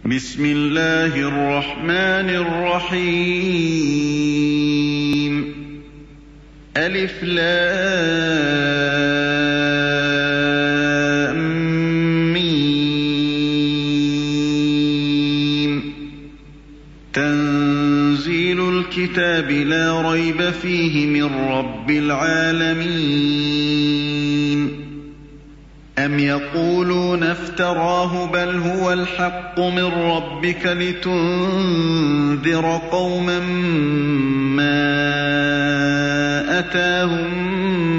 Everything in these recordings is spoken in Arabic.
بسم الله الرحمن الرحيم ألف لام ميم تنزيل الكتاب لا ريب فيه من رب العالمين أم يقولون افتراه بل هو الحق من ربك لتنذر قوما ما أتاهم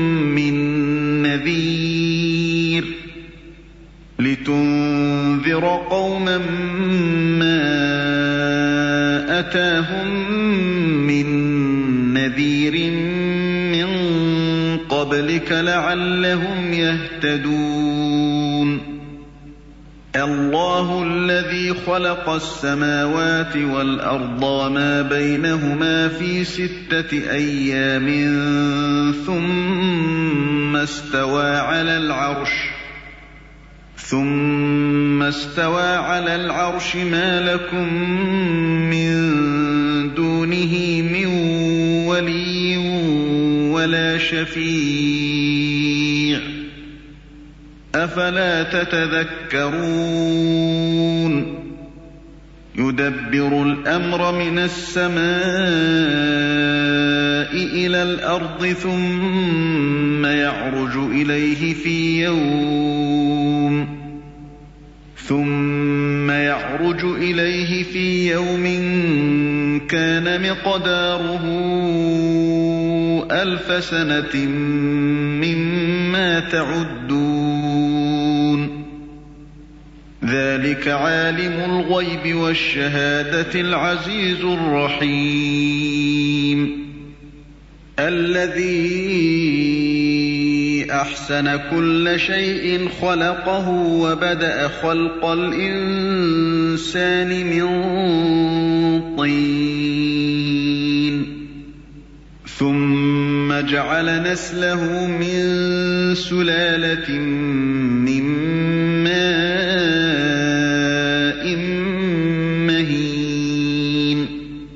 من نذير من قبلك لعلهم يهتدون الله الذي خلق السماوات والأرض وما بينهما في 6 أيام ثم استوى على العرش ما لكم من دونه من ولي ولا شفيع أفلا تتذكرون يدبر الأمر من السماء إلى الأرض ثم يعرج إليه في يوم كان مقداره 1000 سنة مما تعدون ذلك عالم الغيب والشهادة العزيز الرحيم الذي أحسن كل شيء خلقه وبدأ خلق الإنسان من طين ثم جعل نسله من سلالة من ماء مهين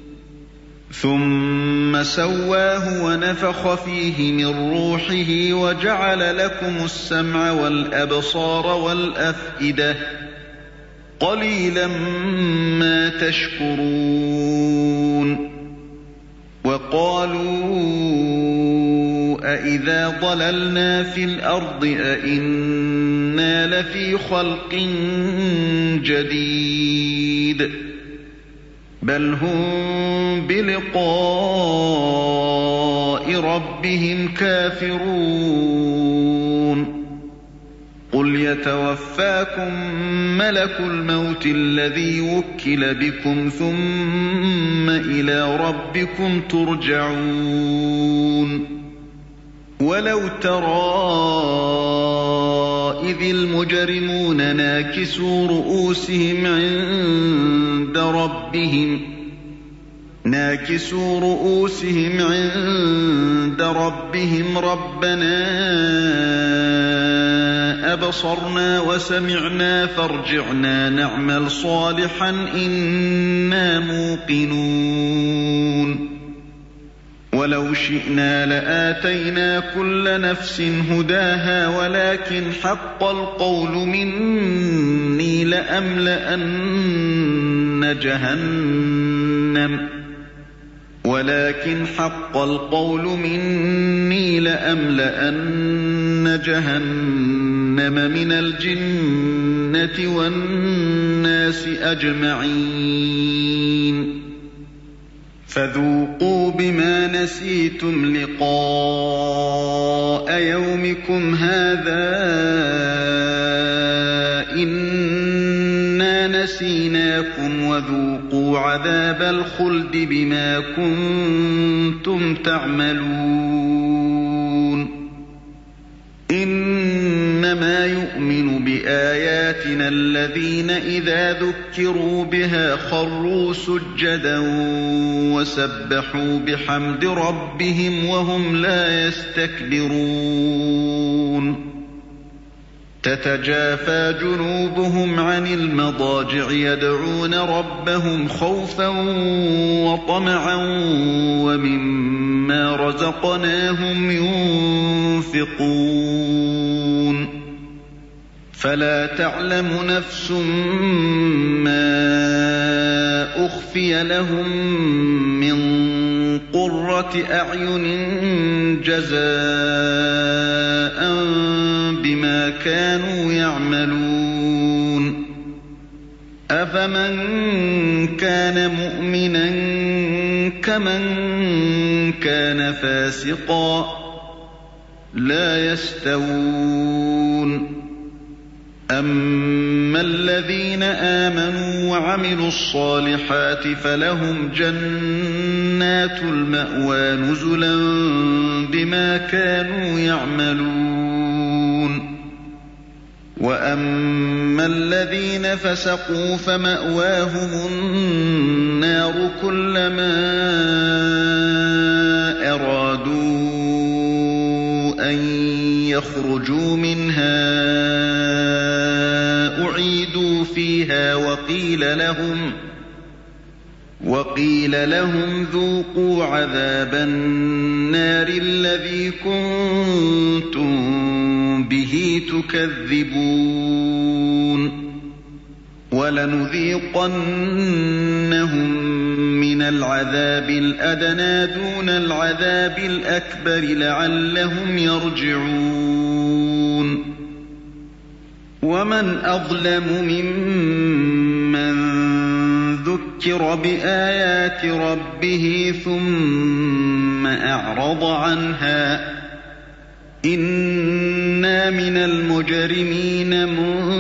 ثم سواه ونفخ فيه من روحه وجعل لكم السمع والأبصار والأفئدة قليلا ما تشكرون وقالوا أإذا ضللنا في الأرض أإنا لفي خلق جديد بل هم بلقاء ربهم كافرون قل يتوفاكم ملك الموت الذي وكل بكم ثم إلى ربكم ترجعون ولو ترى إذ المجرمون ناكسوا رؤوسهم عند ربهم ربنا أبصرنا وسمعنا فارجعنا نعمل صالحا إنا موقنون ولو شئنا لآتينا كل نفس هداها ولكن حق القول مني لأملأن جهنم من الجنة والناس أجمعين فذوقوا بما نسيتم لقاء يومكم هذا إنا نسيناكم وذوقوا عذاب الخلد بما كنتم تعملون إنما يؤمن بآياتنا الذين إذا ذكروا بها خروا سجدا وسبحوا بحمد ربهم وهم لا يستكبرون تتجافى جنوبهم عن المضاجع يدعون ربهم خوفا وطمعا ومما رزقناهم ينفقون فلا تعلم نفس ما أخفي لهم من قرة أعين جزاء بما كانوا يعملون أفمن كان مؤمنا كمن كان فاسقا لا يستوون أما الذين آمنوا وعملوا الصالحات فلهم جنات المأوى نزلا بما كانوا يعملون وأما الذين فسقوا فمأواهم النار كلما أرادوا أن يخرجوا منها أعيدوا فيها وقيل لهم ذوقوا عذاب النار الذي كنتم به تكذبون ولنذيقنهم من العذاب الأدنى دون العذاب الأكبر لعلهم يرجعون ومن أظلم ممن ذكر بآيات ربه ثم أعرض عنها إنا من المجرمين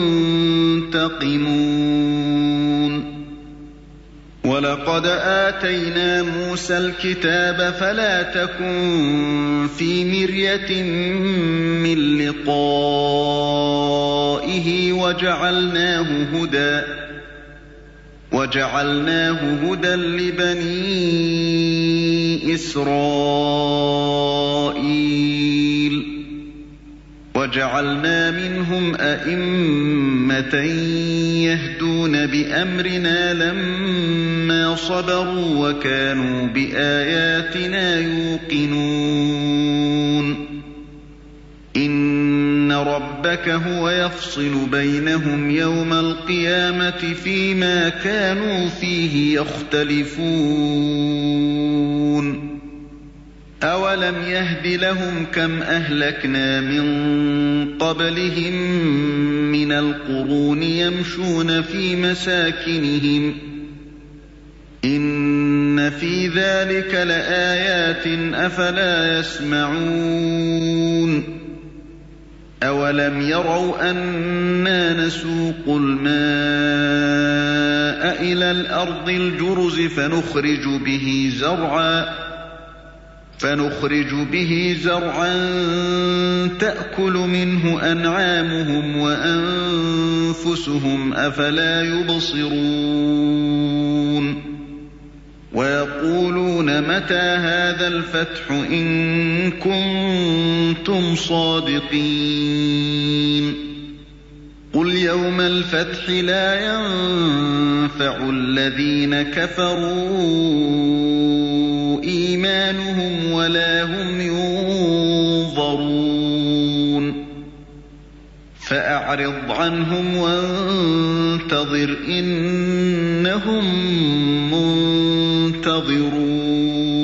منتقمون ولقد آتينا موسى الكتاب فلا تكن في مرية من لقائه وجعلناه هدى لبني إسرائيل وجعلنا منهم أئمة يهدون بأمرنا لما صبروا وكانوا بآياتنا يوقنون إن ربك هو يفصل بينهم يوم القيامة فيما كانوا فيه يختلفون أولم يهد لهم كم أهلكنا من قبلهم من القرون يمشون في مساكنهم إن في ذلك لآيات أفلا يسمعون أولم يروا أنا نسوق الماء إلى الأرض الجرز فنخرج به زرعا تأكل منه أنعامهم وأنفسهم أفلا يبصرون ويقولون متى هذا الفتح إن كنتم صادقين قل يوم الفتح لا ينفع الذين كفروا إيمانهم ولا هم ينظرون فأعرض عنهم وانتظر إنهم منتظرون